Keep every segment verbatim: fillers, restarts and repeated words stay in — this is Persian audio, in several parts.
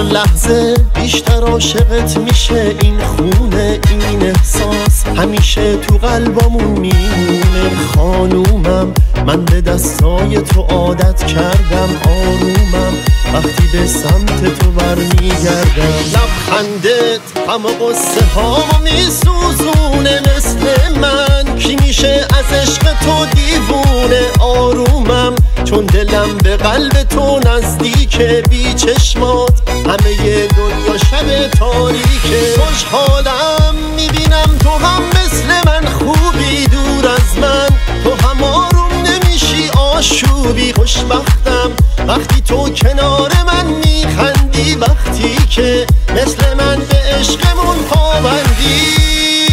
لحظه بیشتر عاشقت میشه این خونه، این احساس همیشه تو قلبمون میمونه. خانومم من به دستای تو عادت کردم، آرومم وقتی به سمت تو برمیگردم. لبخندت همه قصه هامو میسوزونه، مثل من کی میشه از عشق تو دیوونه. آرومم چون دلم به قلب تو نزدیکه، بی چشمات همه ی دنیا شب تاریکه. خوشحالم میبینم تو هم مثل من خوبی، دور از من تو هم آروم نمیشی آشوبی. خوشبختم وقتی تو کنار من میخندی، وقتی که مثل من به عشقمون پابندی.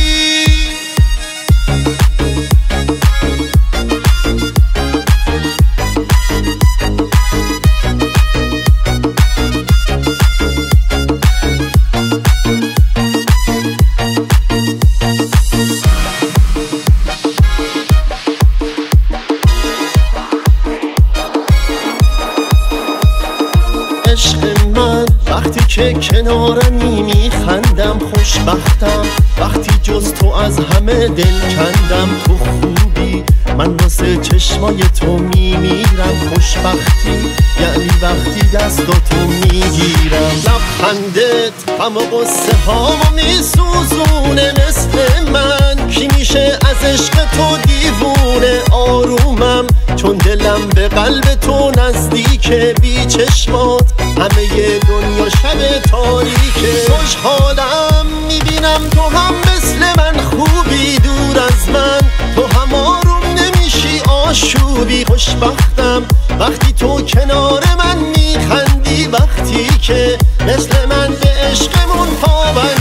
عشق من وقتی که کنارمی میخندم، خوشبختم وقتی جز تو از همه دل کندم. تو خوبی من واسه چشمای تو میمیرم، خوشبختی یعنی وقتی دستاتو میگیرم. لبخندت همه قصه هامو میسوزونه، مثل من کی میشه از عشق تو دیوونه. آرومم چون دلم به قلب تو نزدیکه، بی چشمات همه ی دنیا شب تاریکه. خوشحالم میبینم تو هم مثل من خوبی، دور از من تو هم آروم نمیشی آشوبی. خوشبختم وقتی تو کنار من میخندی، وقتی که مثل من به عشقمون پابندی.